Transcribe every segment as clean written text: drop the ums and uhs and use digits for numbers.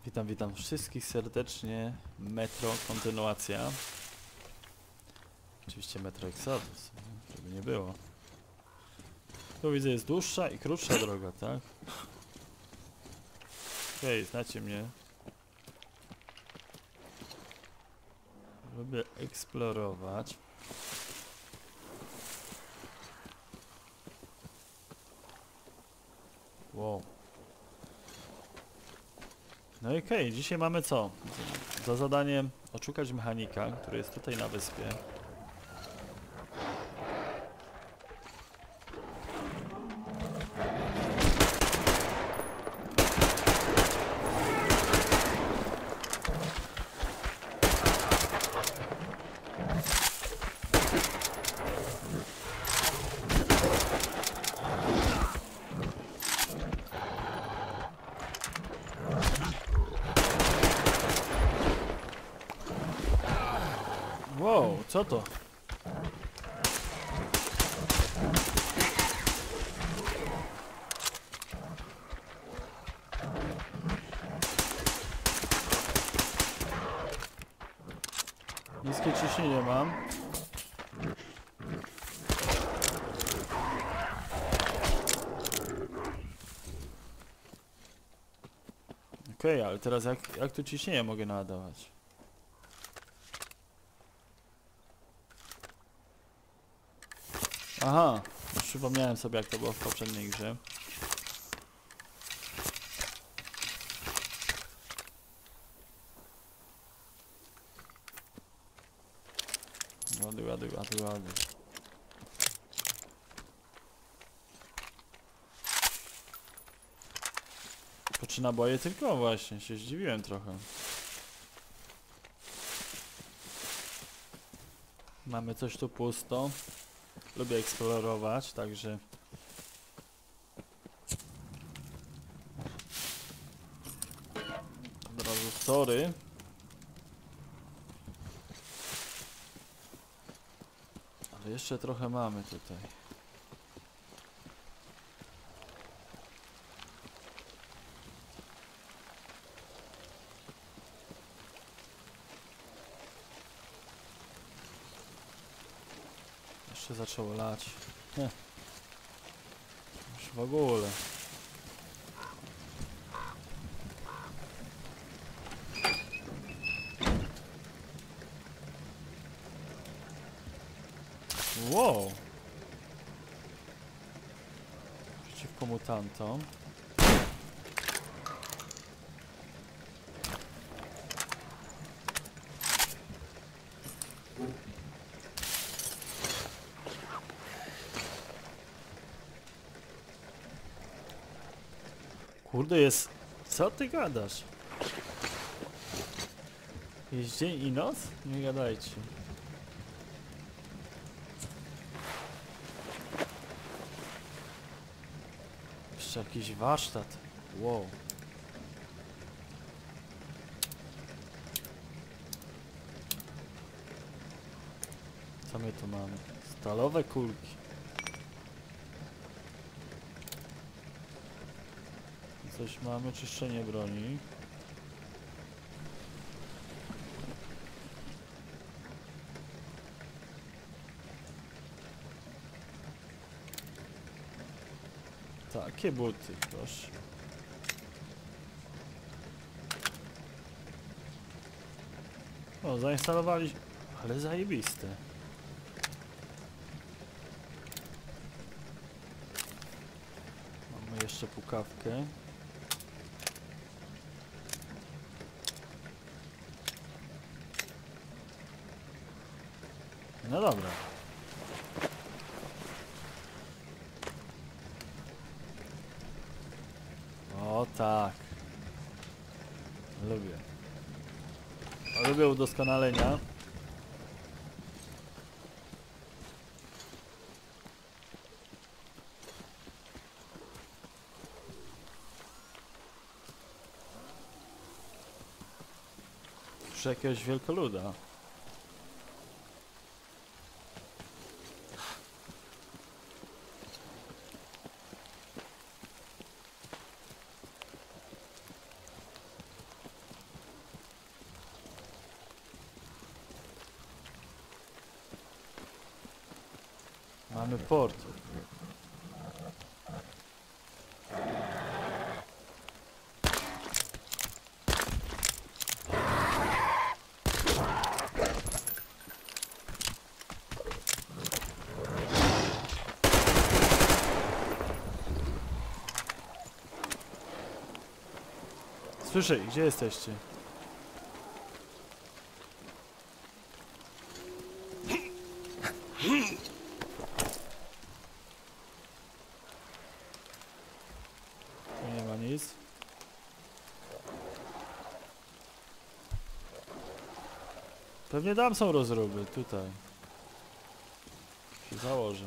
Witam wszystkich serdecznie. Metro, kontynuacja. Oczywiście Metro Exodus, żeby nie było. Tu widzę, jest dłuższa i krótsza droga, tak? Okej, znacie mnie. Lubię eksplorować. Wow. No i okej, dzisiaj mamy co? Za zadanie oszukać mechanika, który jest tutaj na wyspie. Wow, co to? Niskie ciśnienie mam. Okej, ale teraz jak tu ciśnienie mogę nadawać? Aha, już przypomniałem sobie, jak to było w poprzedniej grze. Ładuj. Po 3 naboje tylko? Właśnie, się zdziwiłem trochę. Mamy coś tu pusto. Lubię eksplorować, także... Od razu sorry. Ale jeszcze trochę mamy tutaj. Jeszcze zaczęło lać. Już w ogóle. Wow! Przeciwko mutantom. Kurde, jest... Co ty gadasz? Jest dzień i noc? Nie gadajcie. Jeszcze jakiś warsztat. Wow. Co my tu mamy? Stalowe kulki. Coś mamy, czyszczenie broni. Takie buty, proszę. O, zainstalowali... Ale zajebiste. Mamy jeszcze pukawkę. No dobra. O tak. Lubię. Lubię udoskonalenia. Już jakiegoś wielkoluda. Mamy port. Słyszę, gdzie jesteście? Tu nie ma nic. Pewnie tam są rozruby, tutaj. Się założę.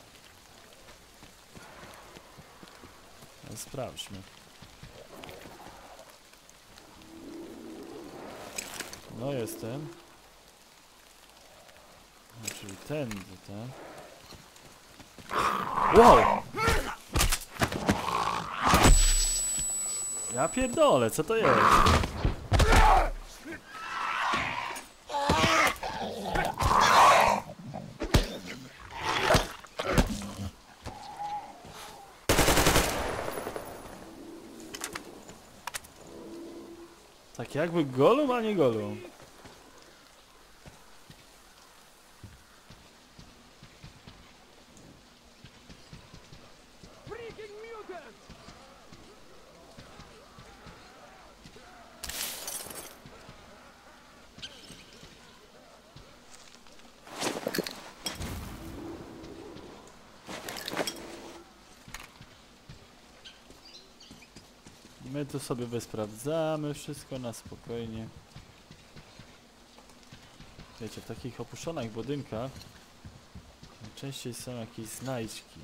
Ale sprawdźmy. No jestem. No, czyli tędy, tak? Wow! Ja pierdolę, co to jest? Tak jakby Golum, a nie Golum. My tu sobie wysprawdzamy wszystko na spokojnie. Wiecie, w takich opuszczonych budynkach najczęściej są jakieś znajdźki.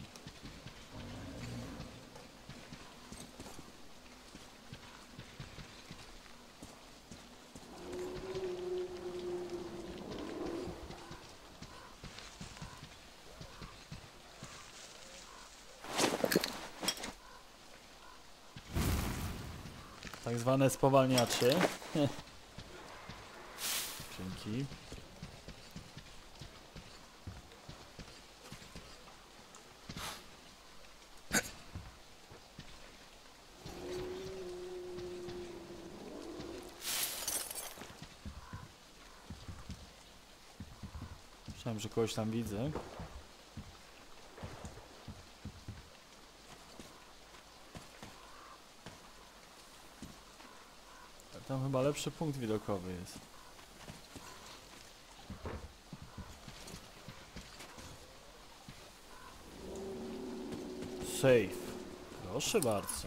Tak zwane spowalniacze. Dzięki. Myślałem, że kogoś tam widzę. Tam chyba lepszy punkt widokowy jest. Safe. Proszę bardzo.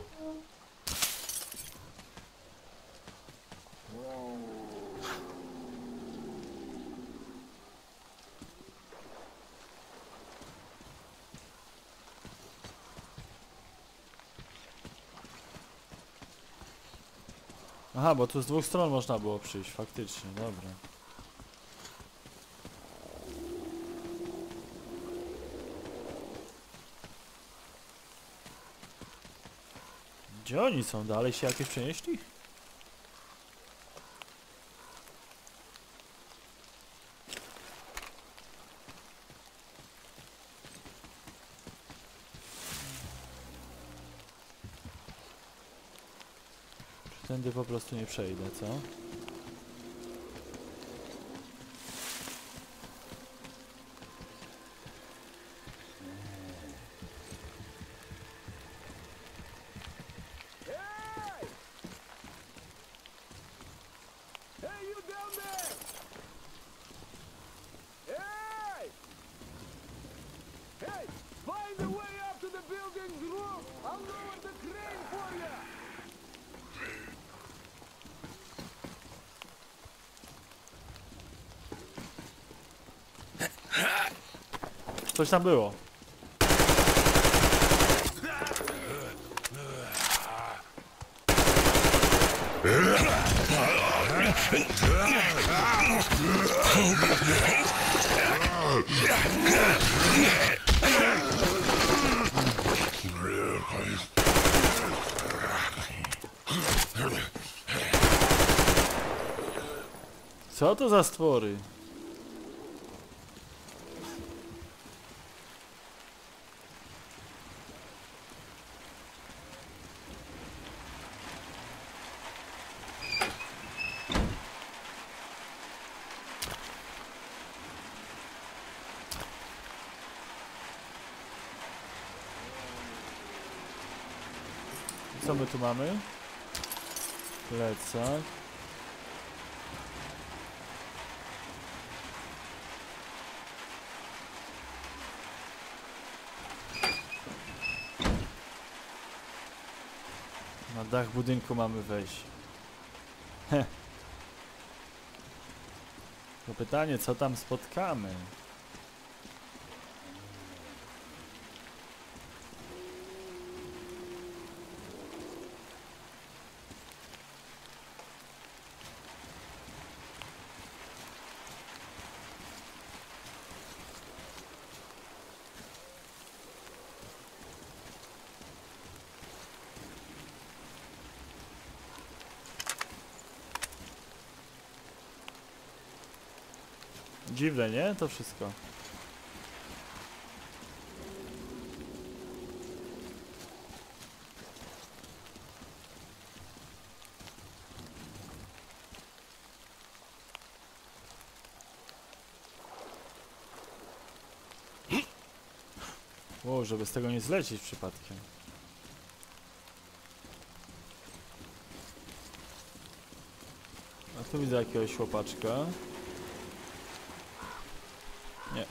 Aha, bo tu z dwóch stron można było przyjść, faktycznie, dobra. Gdzie oni są? Dalej się jakieś przenieśli? Tędy po prostu nie przejdę, co? Coś tam było. Co? Co to za stwory? co my tu mamy? Plecak. Na dach budynku mamy wejść. Heh. To pytanie, co tam spotkamy? Dziwne, nie? To wszystko. O, żeby z tego nie zlecieć przypadkiem. A tu widzę jakiegoś chłopaczka. Nie.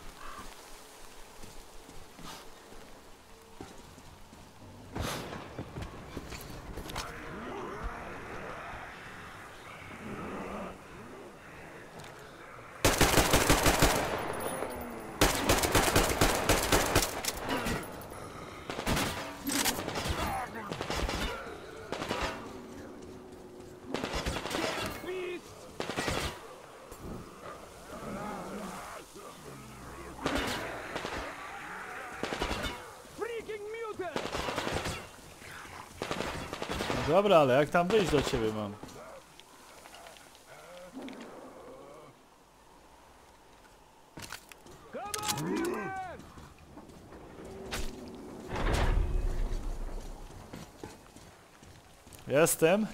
Dobra, ale jak tam wyjść do ciebie mam? Jestem.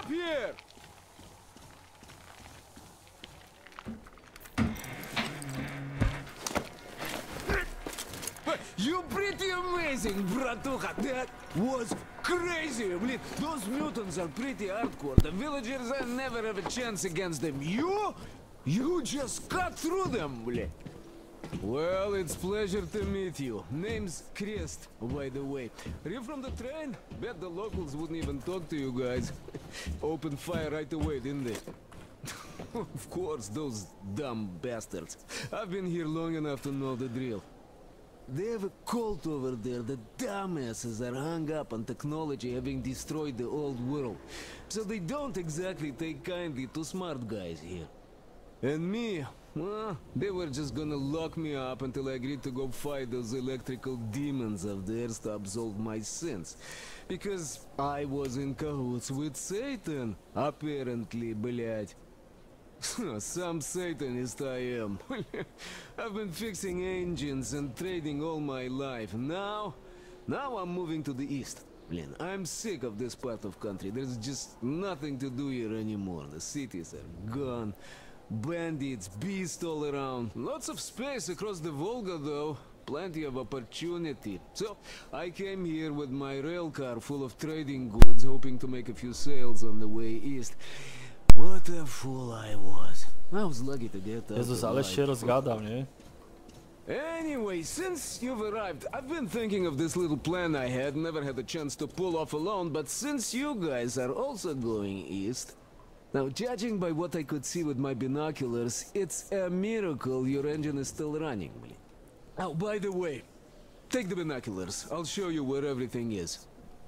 You pretty amazing, bratuха. That was crazy. Блин, those mutants are pretty hardcore. The villagers never have a chance against them. You just cut through them, блин. Well, it's pleasure to meet you. Name's Crest, by the way. Are you from the train? Bet the locals wouldn't even talk to you guys. Opened fire right away, didn't they? Of course, those dumb bastards. I've been here long enough to know the drill. They have a cult over there. The dumbasses are hung up on technology having destroyed the old world. So they don't exactly take kindly to smart guys here. And me, well, they were just gonna lock me up until I agreed to go fight those electrical demons of theirs to absolve my sins. Because I was in cahoots with Satan, apparently, блядь. Some Satanist I am. I've been fixing engines and trading all my life. Now I'm moving to the east. Blin, I'm sick of this part of country. There's just nothing to do here anymore. The cities are gone. Bandits, beasts all around. Lots of space across the Volga, though. Plenty of opportunity. So, I came here with my rail car full of trading goods, hoping to make a few sales on the way east. What a fool I was. I was lucky to get out Jezus, ale alive. się rozgadał, nie? Anyway, since you've arrived, I've been thinking of this little plan I had. Never had a chance to pull off alone, but since you guys are also going east... Now, judging by what I could see with my binoculars, it's a miracle your engine is still running. Oh, by the way, take the binoculars. I'll show you where everything is.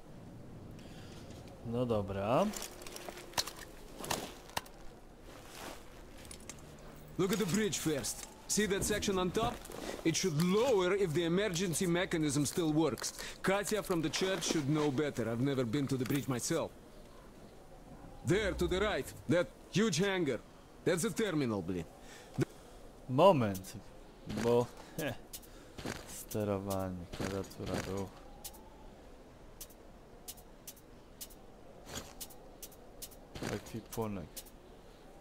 No dobra. Look at the bridge first. See that section on top? It should lower if the emergency mechanism still works. Katya from the church should know better. I've never been to the bridge myself. There, to the right. That huge hangar. That's the terminal, blin. Moment. Bo... Sterowanie, klawiatura, ruch. Ekwipunek.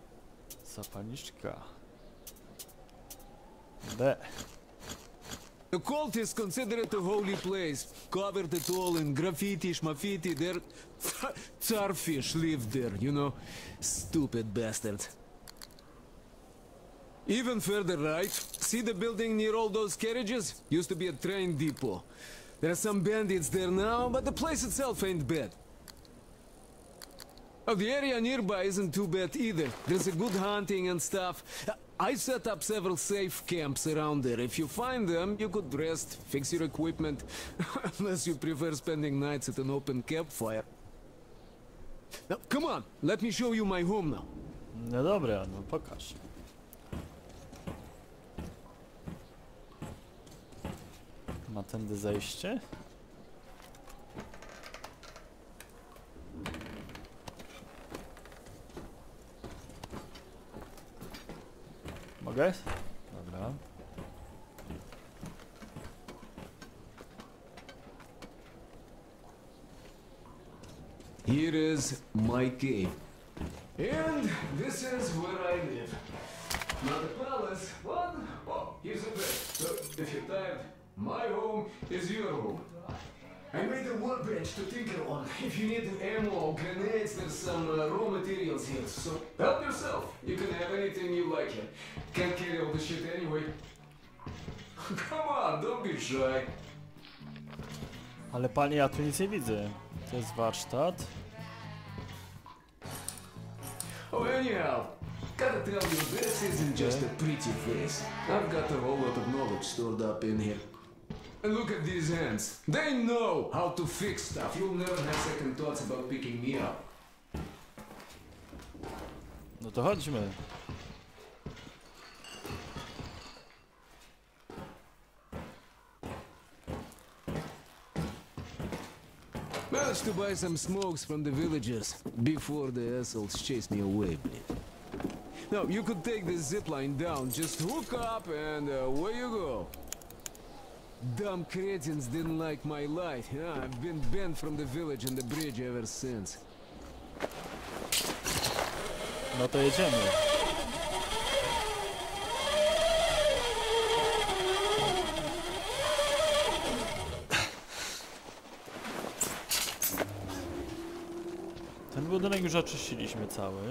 Zapalniczka. B. The cultists consider it a holy place, covered it all in graffiti, schmaffiti. Their starfish live there, you know. Stupid bastards. Even further right, see the building near all those carriages? Used to be a train depot. There are some bandits there now, but the place itself ain't bad. Oh, the area nearby isn't too bad either. There's a good hunting and stuff. I set up several safe camps around there. If you find them, you could rest, fix your equipment. Unless you prefer spending nights at an open campfire. Now, come on, let me show you my home now. No dobra, no pokaż. Ma tędy zejście? Mogę? Dobra. Here is my cave. And this is where I live. Not a palace, but oh, here's a bed. So if you're tired, my home is your home. I made a workbench to tinker on. If you need ammo, grenades, there's some raw materials here. So help yourself. You can have anything you like here. Can't carry all the shit anyway. Come on, don't be shy. Ale panie, ja tu nic nie widzę. To jest warsztat. Oh, anyhow, gotta tell you, this isn't just a pretty face. I've got a whole lot of knowledge stored up in here. And look at these hands. They know how to fix stuff. You'll never have second thoughts about picking me up. No to chodźmy. Managed to buy some smokes from the villagers before the assholes chased me away. Now, you could take this zipline down, just hook up and away you go. Dumb cretins didn't like my life. Yeah, I've been banned from the village and the bridge ever since. No to jedziemy. Ten budynek już oczyściliśmy cały.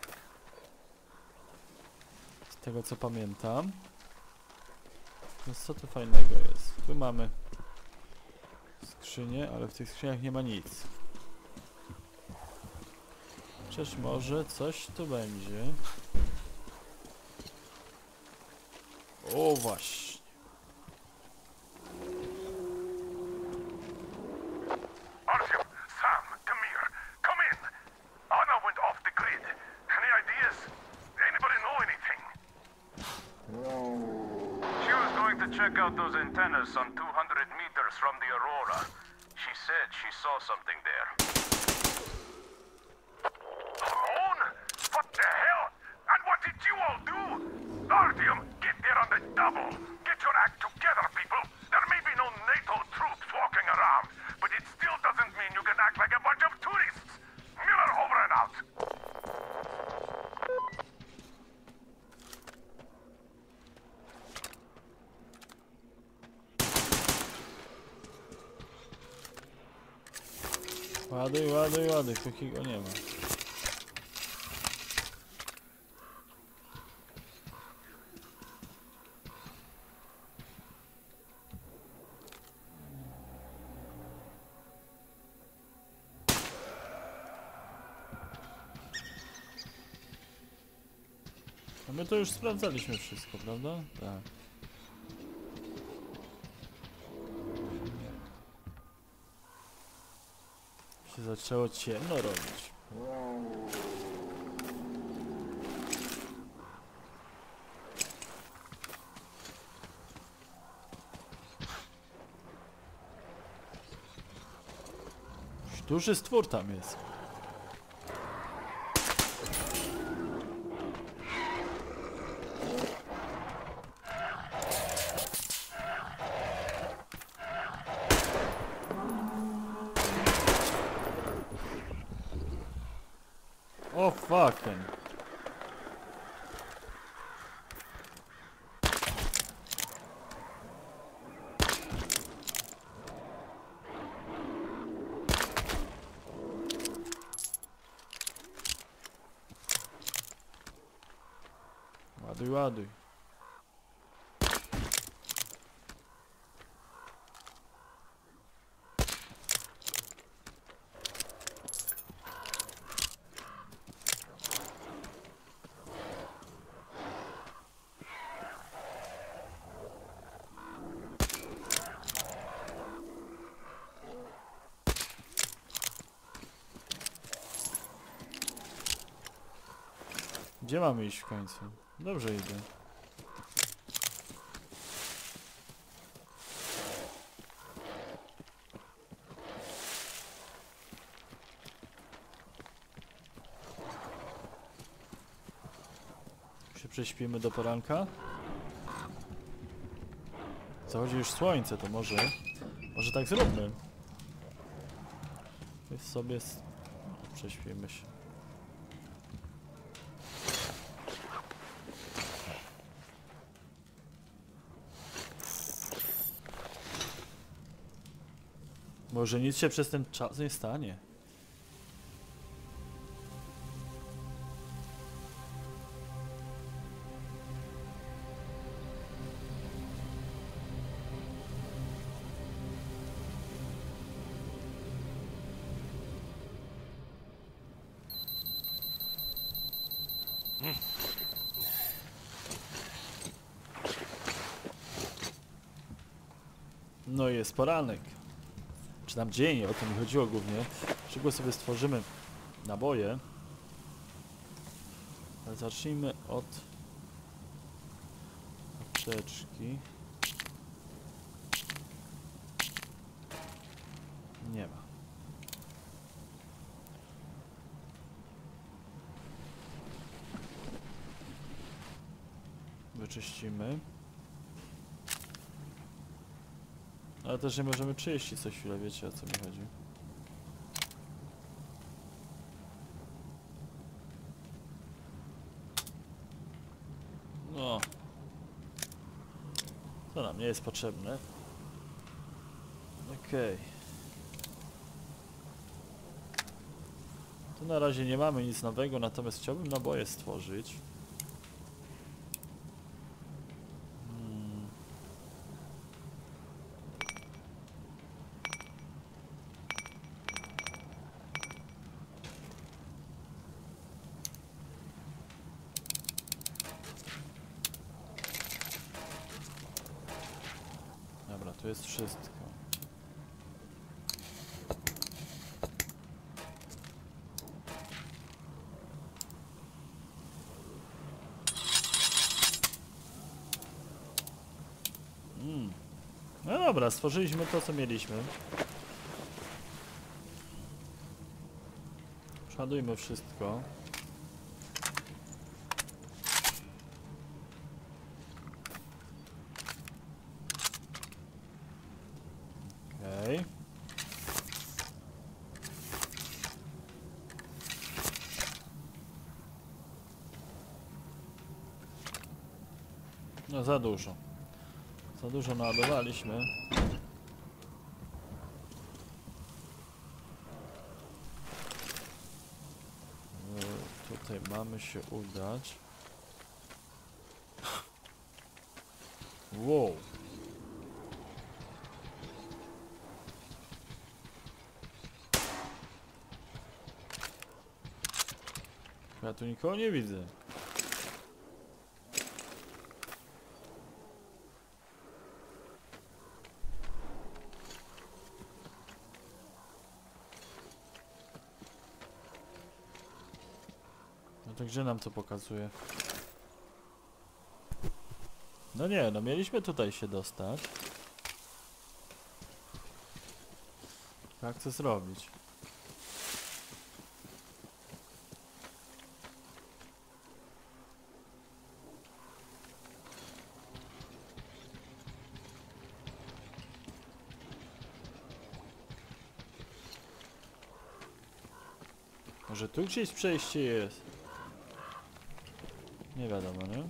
Z tego co pamiętam. No co tu fajnego jest? Tu mamy skrzynię, ale w tych skrzyniach nie ma nic. Chociaż może coś tu będzie. O właśnie. Artyom, Sam, come here. Come in. Anna went off the grid. Any ideas? Anybody know anything? She was going to check out those antennas some 200 meters from the Aurora. She said she saw something there. Alone? What the hell? And what did you all do? Artyom, get there on the double. Get your act together, people. There may be no NATO troops walking around, but it still doesn't mean you can act like a bunch of tourists. Miller over and out. Ładuj, ładuj, ładuj, póki go nie ma. A my to już sprawdzaliśmy wszystko, prawda? Tak. Się zaczęło ciemno robić. Duży stwór tam jest. O fucking. Ładuj, ładuj. Gdzie mamy iść w końcu? Dobrze idę. Się prześpimy do poranka? Zachodzi już słońce, to może tak zróbmy. Weź sobie prześpimy się. Może nic się przez ten czas nie stanie. No i jest poranek. Czy tam dzień, o to mi chodziło głównie. Czego sobie stworzymy naboje. Ale zacznijmy od apteczki. Nie ma. Wyczyścimy. Ale też nie możemy czyścić co chwilę, wiecie o co mi chodzi. No. To nam nie jest potrzebne. Okej. Tu na razie nie mamy nic nowego, natomiast chciałbym naboje stworzyć. Dobra, tu jest wszystko. No dobra, stworzyliśmy to, co mieliśmy. Przeładujmy wszystko. Okej. No za dużo. Za dużo naładowaliśmy. Tutaj mamy się udać. Wow. Ja tu nikogo nie widzę. No to gdzie nam to pokazuje? No nie, no mieliśmy tutaj się dostać. Jak to zrobić? Może tu gdzieś przejście jest? Nie wiadomo, nie?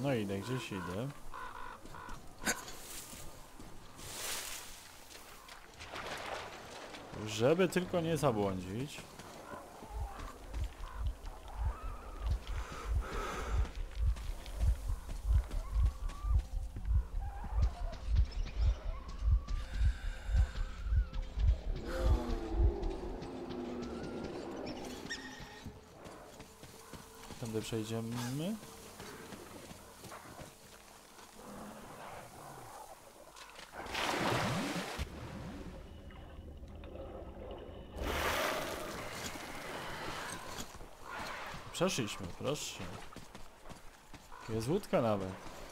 No idę, gdzieś idę. Żeby tylko nie zabłądzić. Tędy przejdziemy. Przeszliśmy, proszę. Jest łódka nawet.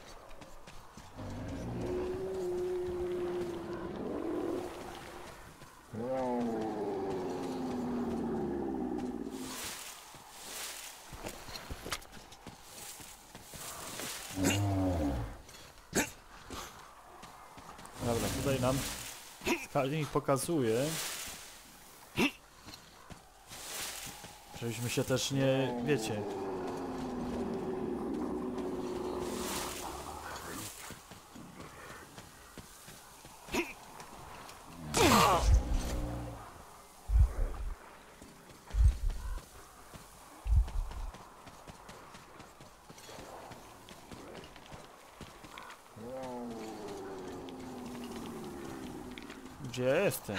Dobra, tutaj nam wskaźnik pokazuje, żebyśmy się też nie, wiecie, gdzie jestem?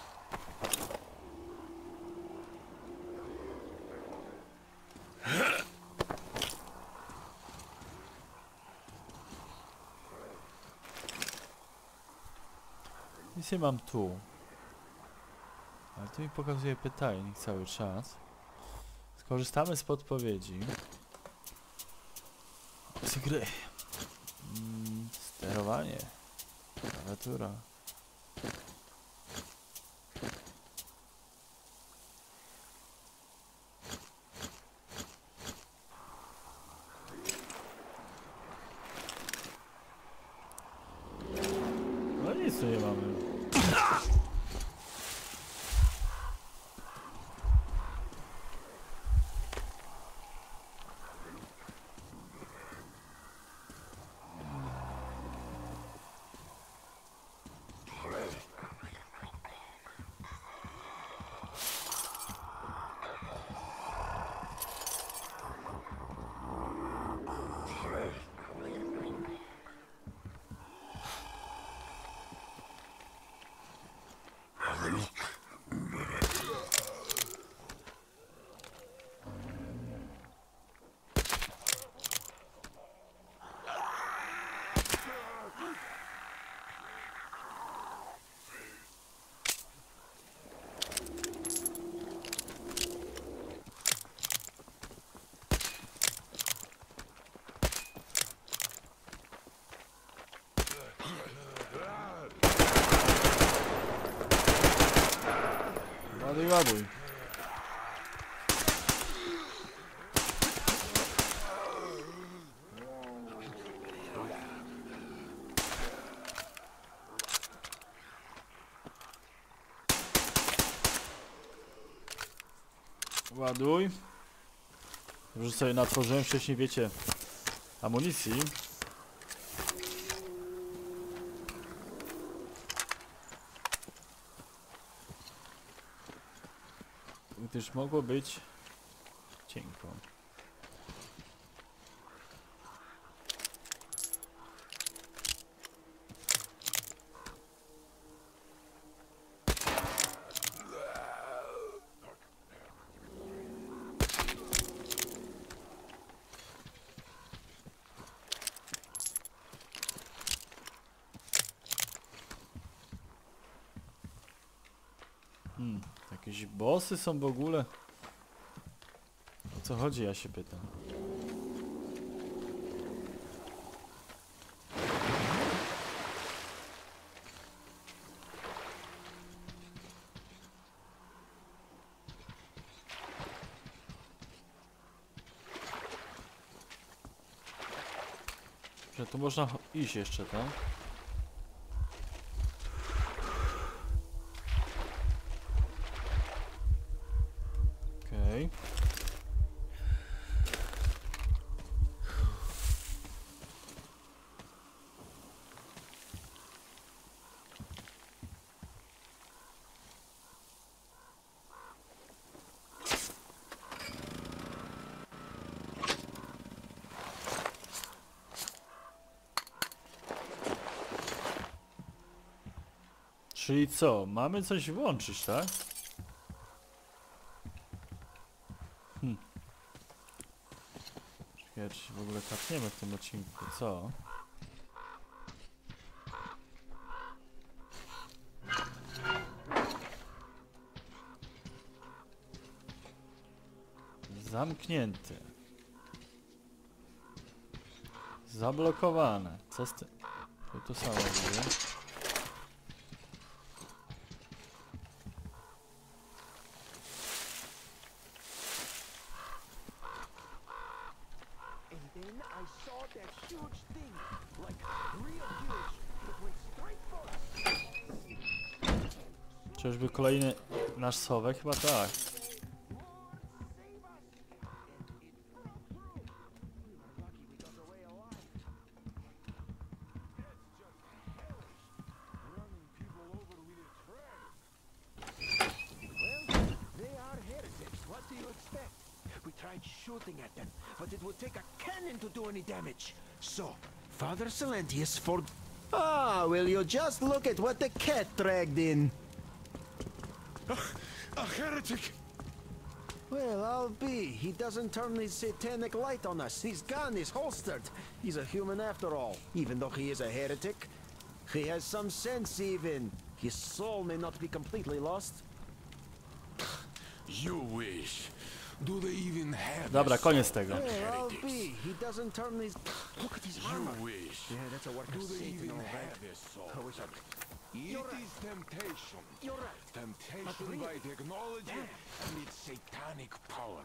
Nic nie mam tu. Ale tu mi pokazuje pytajnik cały czas. Skorzystamy z podpowiedzi. Z gry. Sterowanie. Klawiatura. No nic tu nie mamy. Ładuj, ładuj. Ładuj. Już sobie natworzyłem wcześniej, wiecie, amunicji. Gdyż mogło być cienko. Jakieś bossy są w ogóle? O co chodzi, ja się pytam. Że tu można iść jeszcze, tak? Okej. Czyli co? Mamy coś włączyć, tak? Czekaj, czy się w ogóle kapniemy w tym odcinku, co? Zamknięty. Zablokowane. Co z tym? To samo widzę. And then I saw that huge thing, like real huge. It went straight for us. Czyżby kolejny nasz sowek? Chyba tak. They are heretics. What do you expect? We tried shooting at them, but it would take a cannon to do any damage. So, Father Silentius for... Ah, will you just look at what the cat dragged in? A heretic! Well, I'll be. He doesn't turn his satanic light on us. His gun is holstered. He's a human after all, even though he is a heretic. He has some sense even. His soul may not be completely lost. You wish. Do they even have Dobra, koniec tego. Well, I'll be. He doesn't turn his... Look at his armor. You wish. Yeah, that's a work Do of they Satan, even all right. have a soul? I wish I... It is temptation. You're right. Temptation really- by technology and its satanic power.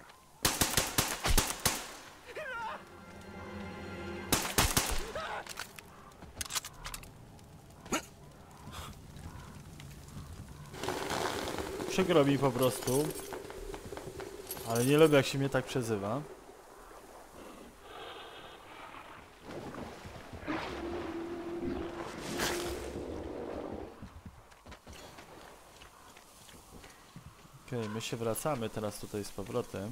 Przykro mi po prostu. Ale nie lubię, jak się mnie tak przezywa. Okej, my się wracamy teraz tutaj z powrotem.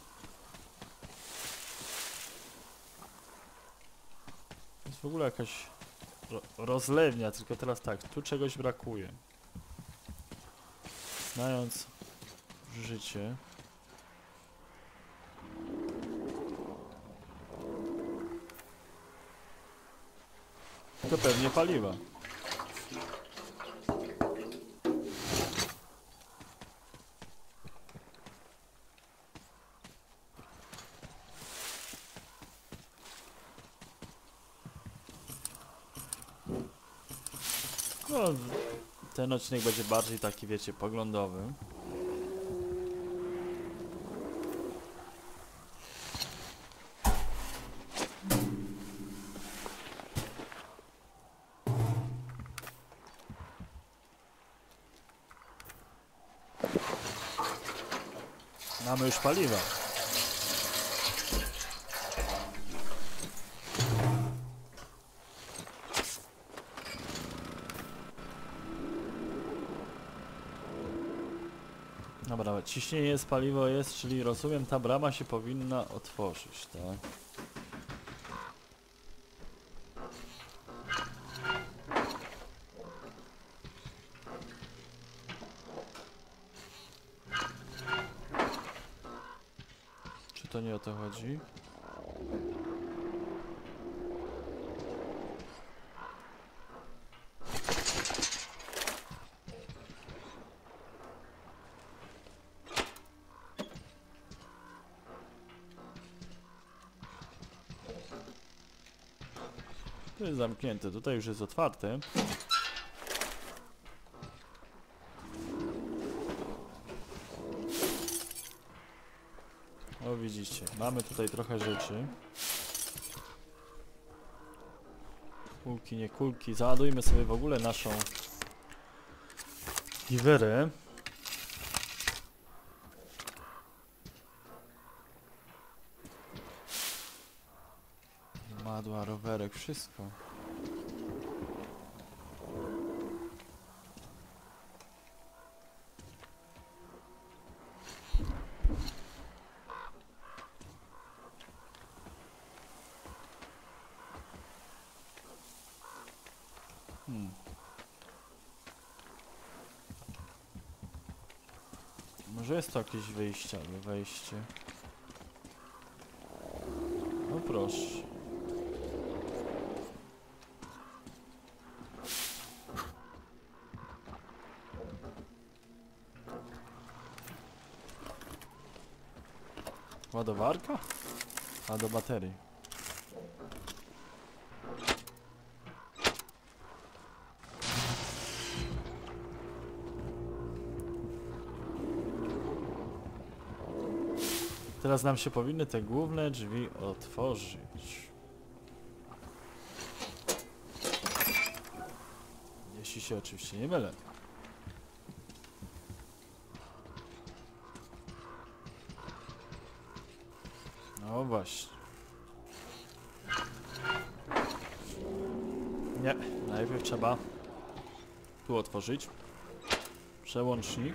To jest w ogóle jakaś rozlewnia, tylko teraz tak, tu czegoś brakuje. Znając życie. To pewnie paliwa. No, ten odcinek będzie bardziej taki, wiecie, poglądowy. Mamy już paliwa. Dobra, ciśnienie jest, paliwo jest, czyli rozumiem, ta brama się powinna otworzyć, tak? Czy to nie o to chodzi? To jest zamknięte, tutaj już jest otwarte. O, widzicie, mamy tutaj trochę rzeczy. Kulki, nie kulki. Załadujmy sobie w ogóle naszą giwerę. Madła, rowerek, wszystko. Może jest to jakieś wyjście albo wejście. No proszę. Ładowarka? A do baterii. Teraz nam się powinny te główne drzwi otworzyć. Jeśli się oczywiście nie mylę. No właśnie. Nie, najpierw trzeba tu otworzyć przełącznik.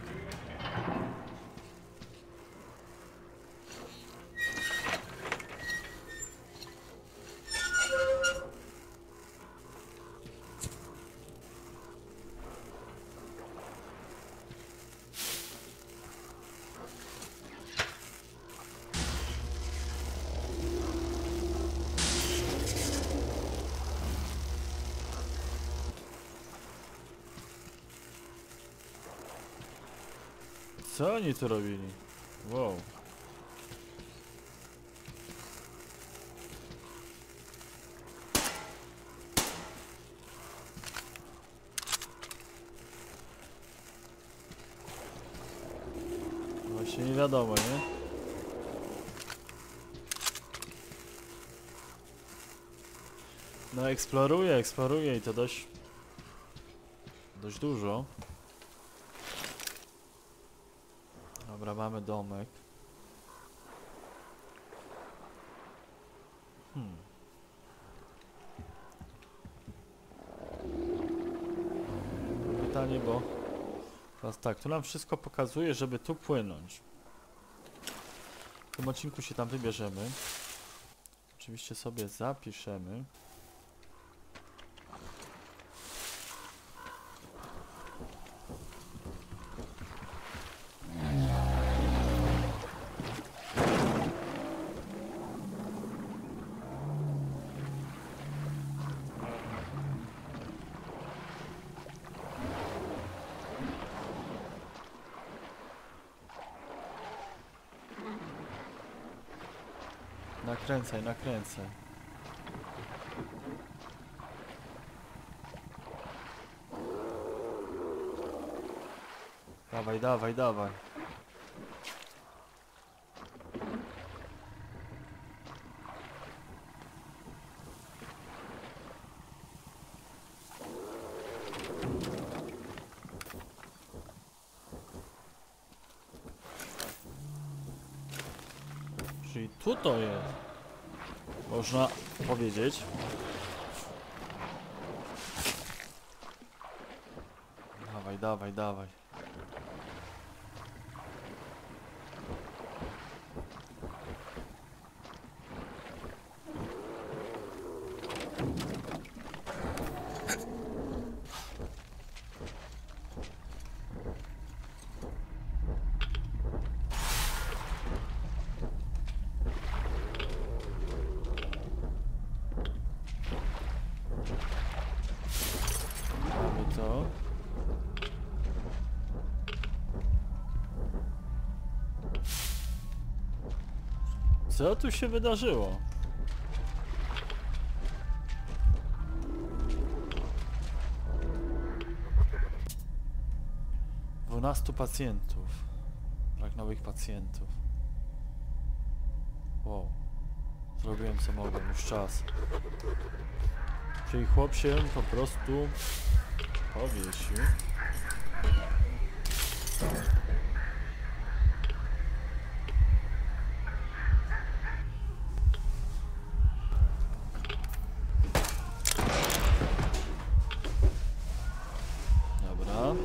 Co oni tu robili? Wow. Właśnie nie wiadomo, nie? No eksploruję i to dość dużo. Dobra, mamy domek. Pytanie, bo teraz tak, tu nam wszystko pokazuje, żeby tu płynąć. W tym odcinku się tam wybierzemy. Oczywiście sobie zapiszemy. Nakręcaj, nakręcaj. Dawaj, dawaj, dawaj. Czyli tu to jest. Można powiedzieć. Dawaj, dawaj, dawaj. Mamy to. Co tu się wydarzyło? Dwunastu pacjentów. Brak nowych pacjentów. Wow. Zrobiłem co mogłem, już czas. Czyli chłop się po prostu powiesił. Dobra.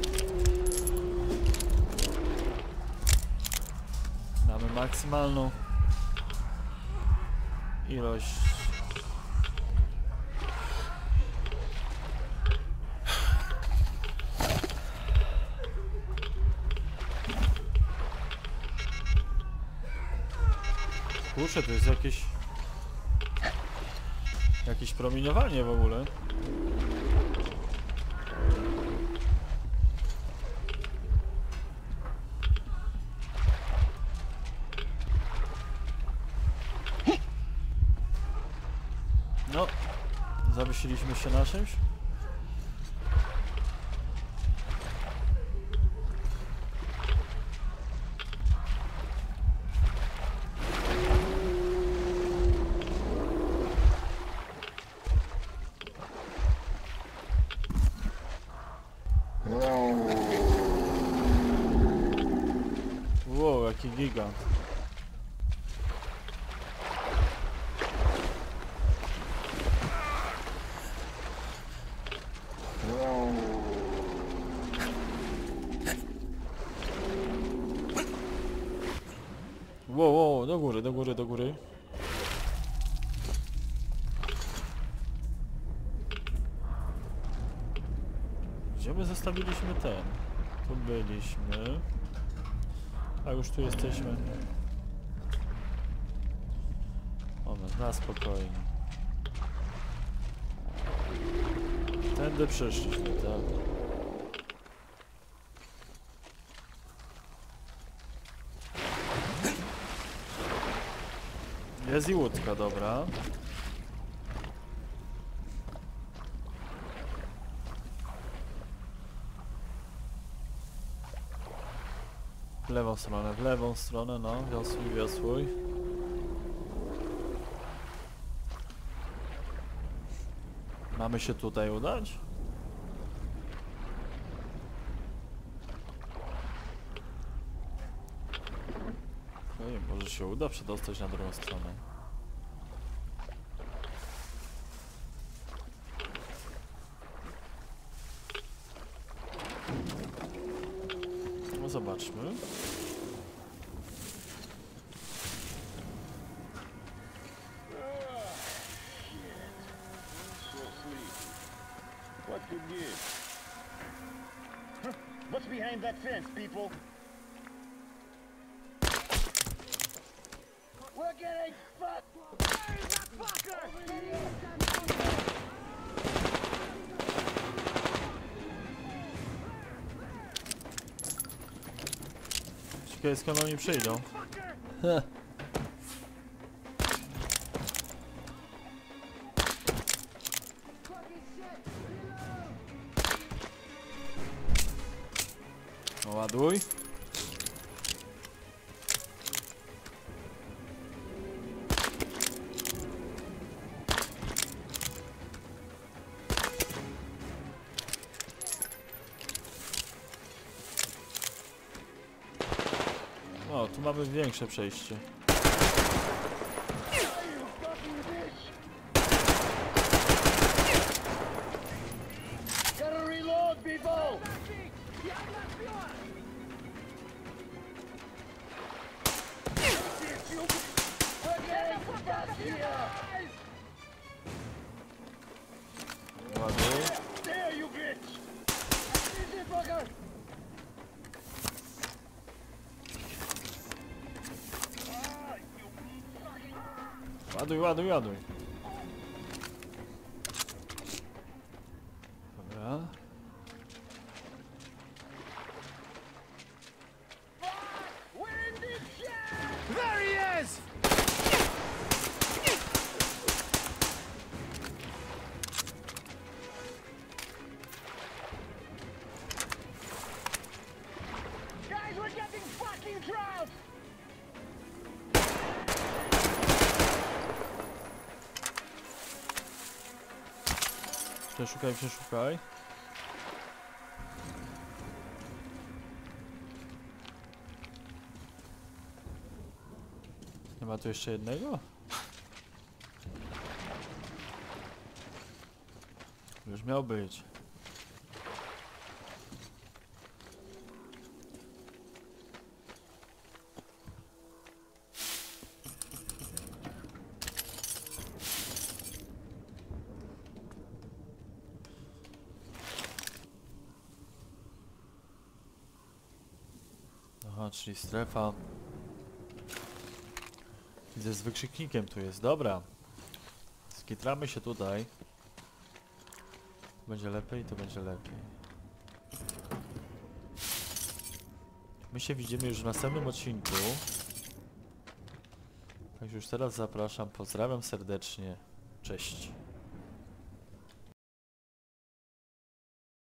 Mamy maksymalną ilość. Kurczę, to jest jakieś promieniowanie w ogóle. No, zawiesiliśmy się na czymś. Wow, jaki gigant. Wow, wow, do góry, do góry, do góry. Gdzie my zostawiliśmy ten? Tu byliśmy. A już tu jesteśmy. Moment, na spokojnie. Tędy przyszliśmy, tak? Jest i łódka, dobra. W lewą stronę, no, wiosłuj, wiosłuj. Mamy się tutaj udać? Ej, może się uda przedostać na drugą stronę. No zobaczmy. What could give? What's behind that fence, people? We're getting fucked! Where is that fucker? Ciekawe, skąd oni przyjdą. Ładuj. O, tu mamy większe przejście. Gotta reload, people! We're getting fucked here! Ładuj. There, you bitch! Easy, fucker! Ładuj, ładuj, ładuj. Dobra. We're in this shit! There he is! Guys, we're getting fucking drowned! Przeszukaj, przeszukaj. Nie ma tu jeszcze jednego? Już miał być. Aha, czyli strefa. Widzę, z wykrzyknikiem tu jest, dobra. Skitramy się tutaj. Będzie lepiej, to będzie lepiej. My się widzimy już w następnym odcinku. Także już teraz zapraszam, pozdrawiam serdecznie. Cześć.